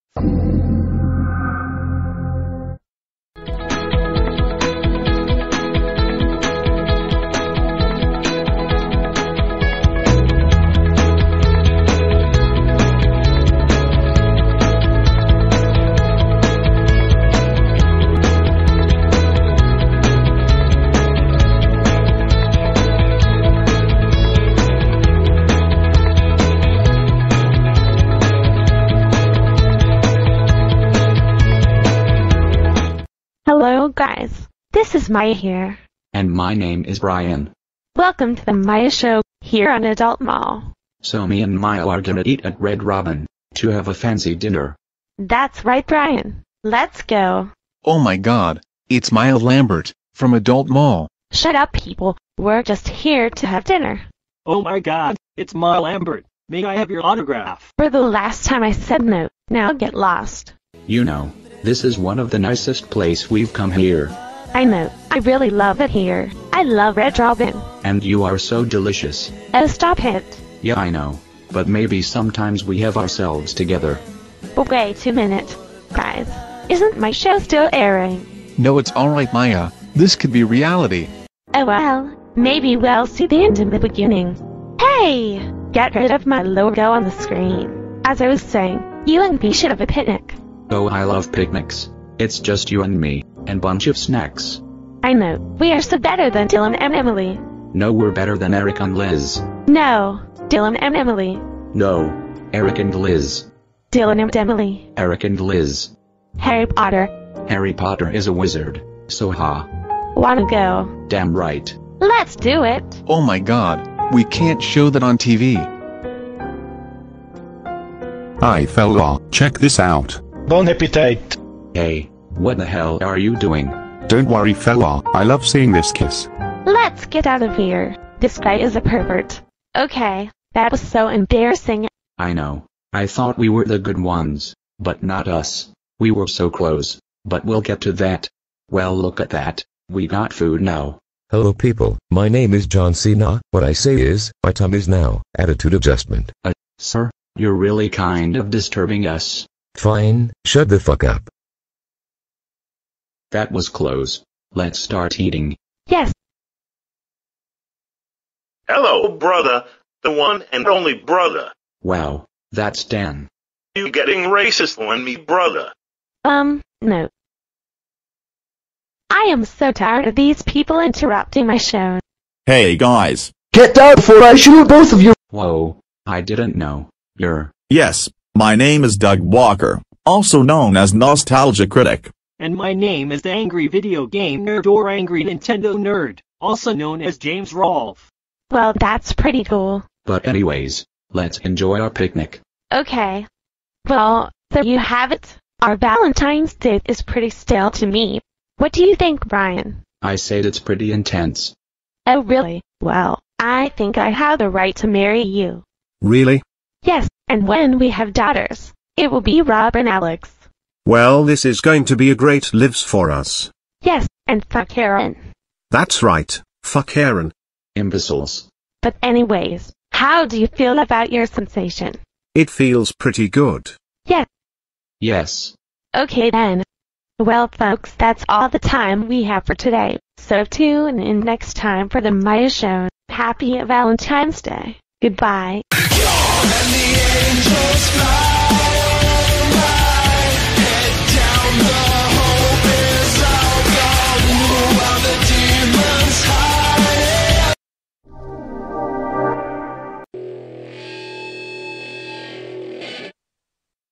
Hello guys, this is Maya here. And my name is Brian. Welcome to the Maya Show, here on Adult Mall. So me and Maya are gonna eat at Red Robin, to have a fancy dinner. That's right, Brian. Let's go. Oh my god, it's Maya Lambert, from Adult Mall. Shut up people, we're just here to have dinner. Oh my god, it's Maya Lambert. May I have your autograph? For the last time I said no, now get lost. You know, this is one of the nicest place we've come here. I know, I really love it here. I love Red Robin. And you are so delicious. Oh, stop it. Yeah, I know. But maybe sometimes we have ourselves together. But wait a minute. Guys, isn't my show still airing? No, it's alright Maya, this could be reality. Oh well, maybe we'll see the end in the beginning. Hey! Get rid of my logo on the screen. As I was saying, you and me should have a picnic. Oh, I love picnics. It's just you and me, and bunch of snacks. I know, we are so better than Dylan and Emily. No, we're better than Eric and Liz. No, Dylan and Emily. No, Eric and Liz. Dylan and Emily. Eric and Liz. Harry Potter. Harry Potter is a wizard, so ha. Wanna go? Damn right. Let's do it. Oh my god, we can't show that on TV. Hi fella, check this out. Bon appétit. Hey, what the hell are you doing? Don't worry fella, I love seeing this kiss. Let's get out of here. This guy is a pervert. Okay, that was so embarrassing. I know. I thought we were the good ones, but not us. We were so close, but we'll get to that. Well, look at that. We got food now. Hello people, my name is John Cena. What I say is, my time is now. Attitude adjustment. Sir, you're really kind of disturbing us. Fine, shut the fuck up. That was close. Let's start eating. Yes. Hello, brother. The one and only brother. Wow, that's Dan. You getting racist on me, brother? No. I am so tired of these people interrupting my show. Hey guys. Get down before I shoot both of you. Whoa, I didn't know. You're... Yes, my name is Doug Walker, also known as Nostalgia Critic. And my name is the Angry Video Game Nerd or Angry Nintendo Nerd, also known as James Rolfe. Well, that's pretty cool. But anyways, let's enjoy our picnic. Okay. Well, there you have it. Our Valentine's Day is pretty stale to me. What do you think, Brian? I said it's pretty intense. Oh really? Well, I think I have the right to marry you. Really? Yes, and when we have daughters, it will be Rob and Alex. Well, this is going to be a great lives for us. Yes, and fuck Aaron. That's right, fuck Aaron. Imbeciles. But anyways, how do you feel about your sensation? It feels pretty good. Yes. Yes. Okay then. Well folks, that's all the time we have for today, so tune in next time for the Maya Show. Happy Valentine's Day. Goodbye.